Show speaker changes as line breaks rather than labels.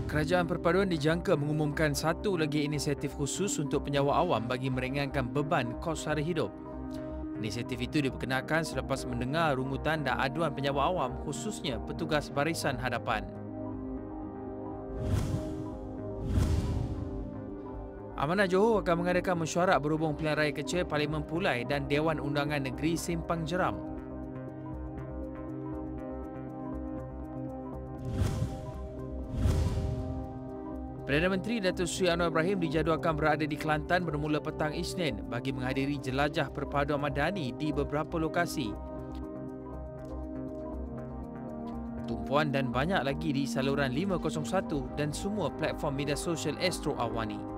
Kerajaan Perpaduan dijangka mengumumkan satu lagi inisiatif khusus untuk penyewa awam bagi meringankan beban kos sara hidup. Inisiatif itu diperkenalkan selepas mendengar rungutan dan aduan penyewa awam, khususnya petugas barisan hadapan. Amanah Johor akan mengadakan mesyuarat berhubung pilihan raya kecil Parlimen Pulai dan Dewan Undangan Negeri Simpang Jeram. Perdana Menteri Datuk Seri Anwar Ibrahim dijadualkan berada di Kelantan bermula petang Isnin bagi menghadiri jelajah perpaduan madani di beberapa lokasi. Tumpuan dan banyak lagi di saluran 501 dan semua platform media sosial Astro Awani.